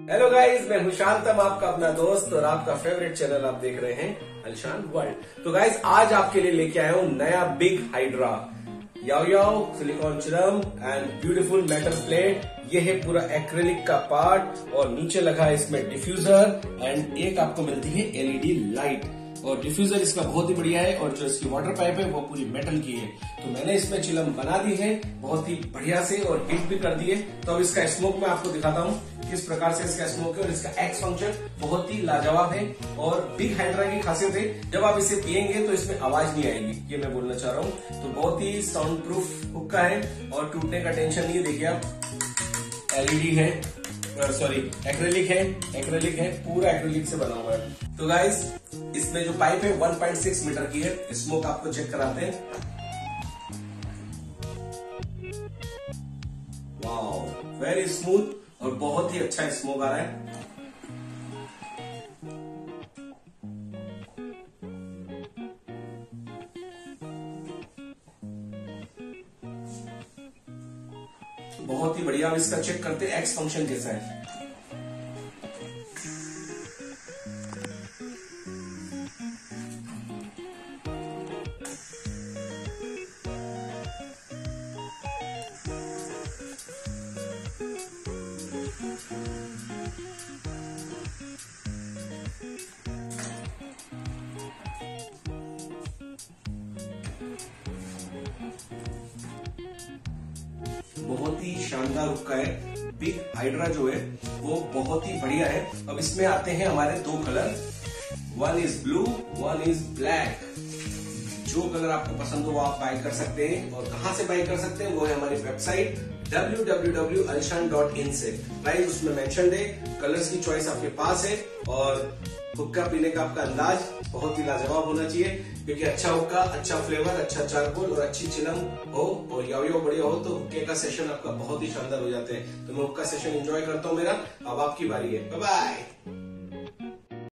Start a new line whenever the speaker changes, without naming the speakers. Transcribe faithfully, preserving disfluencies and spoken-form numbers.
Hello guys, मैं हूं शांतम, आपका अपना दोस्त और आपका फेवरेट चैनल आप देख रहे हैं अल्शान वर्ल्ड। तो गाइस, आज आपके लिए लेके आया हूं नया बिग हाइड्रा याओ याओ सिलिकॉन चिलम एंड ब्यूटीफुल मेटल प्लेट। ये है पूरा एक्रेलिक का पार्ट और नीचे लगा है इसमें डिफ्यूजर एंड एक आपको मिलती है एलईडी लाइट। और डिफ्यूजर इसका बहुत ही बढ़िया है और जो इसकी वाटर पाइप है वो पूरी मेटल की है। तो मैंने इसमें चिलम बना दी है बहुत ही बढ़िया से और हिट भी कर दी है। तो अब इसका स्मोक मैं आपको दिखाता हूँ किस प्रकार से इसका स्मोक है और इसका एक्स फंक्शन बहुत ही लाजवाब है। और बिग हाइड्रा की खासियत है, जब आप इसे पियेंगे तो इसमें आवाज नहीं आएगी, ये मैं बोलना चाह रहा हूँ। तो बहुत ही साउंड प्रूफ हुक्का है और टूटने का टेंशन नहीं है। देखिए आप, एलईडी है, सॉरी एक्रेलिक है, एक्रेलिक है, पूरा एक्रेलिक से बना हुआ है। तो गाइस, इसमें जो पाइप है वन पॉइंट सिक्स मीटर की है। स्मोक आपको चेक कराते हैं। वाओ, वेरी स्मूथ और बहुत ही अच्छा स्मोक आ रहा है। बहुत ही बढ़िया। अब इसका चेक करते हैं एक्स फंक्शन कैसा है। बहुत ही शानदार हुक्का है। बिग हाइड्रा जो है वो बहुत ही बढ़िया है। अब इसमें आते हैं हमारे दो colour, one is blue, one is black. जो कलर आपको पसंद हो वो आप बाय कर सकते हैं। और कहां से बाय कर सकते हैं वो है हमारी website W W W dot अल्शान डॉट इन से। प्राइस उसमें मेंशन है, कलर्स की चॉइस आपके पास है और हुक्का पीने का आपका अंदाज बहुत ही लाजवाब होना चाहिए, क्योंकि अच्छा हुक्का, अच्छा फ्लेवर, अच्छा चारकोल और अच्छी चिलम हो और याओ याओ बढ़िया हो तो हुक्के का सेशन आपका बहुत ही शानदार हो जाते हैं। तो मैं हुक्का सेशन एंजॉय करता हूँ मेरा। अब आपकी बारी है। Bye bye.